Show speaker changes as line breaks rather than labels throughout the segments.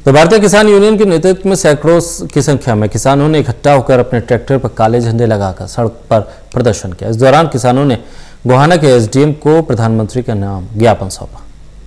तो भारतीय किसान यूनियन के नेतृत्व में सैकड़ों की संख्या में किसानों ने इकट्ठा होकर अपने ट्रैक्टर पर काले झंडे लगाकर सड़क पर प्रदर्शन किया। इस दौरान किसानों ने गोहाना के एसडीएम को प्रधानमंत्री के नाम ज्ञापन सौंपा।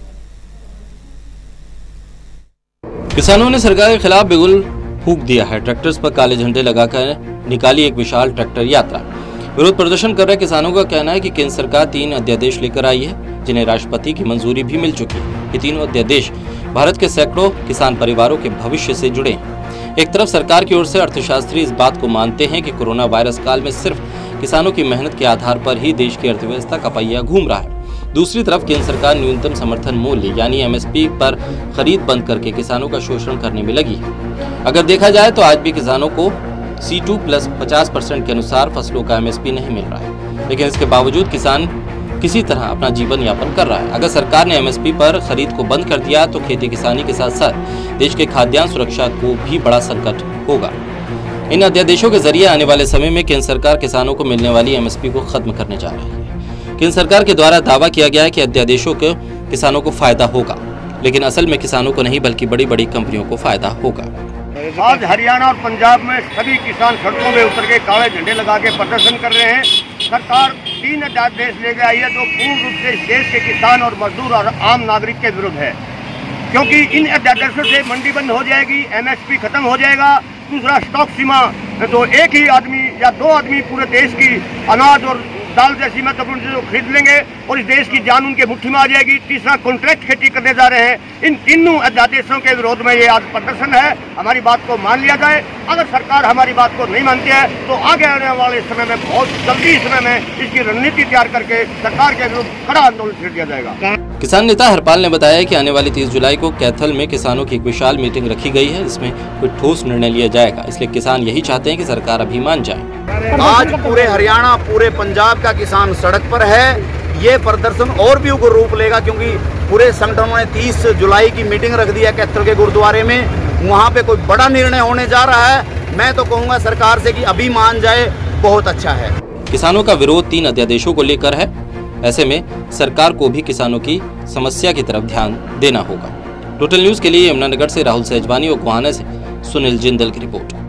किसानों ने सरकार के खिलाफ बिगुल फूंक दिया है। ट्रैक्टर्स पर काले झंडे लगाकर निकाली एक विशाल ट्रैक्टर यात्रा। विरोध प्रदर्शन कर रहे किसानों का कहना है कि केंद्र सरकार 3 अध्यादेश लेकर आई है, जिन्हें राष्ट्रपति की मंजूरी भी मिल चुकी है। ये तीनों अध्यादेश भारत के सैकड़ों किसान परिवारों के भविष्य से जुड़े हैं। एक तरफ सरकार की ओर से अर्थशास्त्री इस बात को मानते हैं कि कोरोना वायरस काल में सिर्फ किसानों की मेहनत के आधार पर ही देश की अर्थव्यवस्था का पहिया घूम रहा है। दूसरी तरफ केंद्र सरकार न्यूनतम समर्थन मूल्य यानी एमएसपी पर खरीद बंद करके किसानों का शोषण करने में लगी है। अगर देखा जाए तो आज भी किसानों को C2 प्लस 50% के अनुसार फसलों का एमएसपी नहीं मिल रहा है, लेकिन इसके बावजूद किसान किसी तरह अपना जीवन यापन कर रहा है। अगर सरकार ने एमएसपी पर खरीद को बंद कर दिया तो खेती किसानी के साथ साथ देश के खाद्यान्न सुरक्षा को भी बड़ा संकट होगा। इन अध्यादेशों के जरिए आने वाले समय में केंद्र सरकार किसानों को मिलने वाली एमएसपी को खत्म करने जा रही है। केंद्र सरकार के द्वारा दावा किया गया है कि अध्यादेशों के किसानों को फायदा होगा, लेकिन असल में किसानों को नहीं बल्कि बड़ी बड़ी कंपनियों को फायदा होगा।
आज हरियाणा और पंजाब में सभी किसान सड़कों में उतर के काले झंडे लगा के प्रदर्शन कर रहे हैं। सरकार 3 अध्यादेश लेकर आई है जो पूर्ण रूप से देश के किसान और मजदूर और आम नागरिक के विरुद्ध है, क्योंकि इन अध्यादेशों से मंडी बंद हो जाएगी, एमएसपी खत्म हो जाएगा। दूसरा, स्टॉक सीमा तो एक ही आदमी या 2 आदमी पूरे देश की अनाज और दाल जैसी महत्वपूर्ण चीजों खरीद लेंगे और इस देश की जान उनके मुट्ठी में आ जाएगी। तीसरा, कॉन्ट्रैक्ट खेती करने जा रहे हैं। इन तीनों अध्यादेशों के विरोध में ये आज प्रदर्शन है। हमारी बात को मान लिया जाए। अगर सरकार हमारी बात को नहीं मानती है तो आगे आने वाले समय में बहुत जल्दी समय में इसकी रणनीति तैयार करके सरकार के विरुद्ध कड़ा आंदोलन छेड़ दिया जाएगा।
किसान नेता हरपाल ने बताया कि आने वाली 30 जुलाई को कैथल में किसानों की एक विशाल मीटिंग रखी गई है, जिसमें कोई ठोस निर्णय लिया जाएगा। इसलिए किसान यही चाहते हैं कि सरकार अभी मान जाए।
आज पूरे हरियाणा, पूरे पंजाब का किसान सड़क पर है। ये प्रदर्शन और भी उग्र रूप लेगा, क्योंकि पूरे संगठनों ने 30 जुलाई की मीटिंग रख दी है कैथल के गुरुद्वारे में। वहाँ पे कोई बड़ा निर्णय होने जा रहा है। मैं तो कहूँगा सरकार से कि अभी मान जाए, बहुत अच्छा है।
किसानों का विरोध 3 अध्यादेशों को लेकर है। ऐसे में सरकार को भी किसानों की समस्या की तरफ ध्यान देना होगा। टोटल न्यूज के लिए यमुनानगर से राहुल सहजवानी और गोहाना से सुनील जिंदल की रिपोर्ट।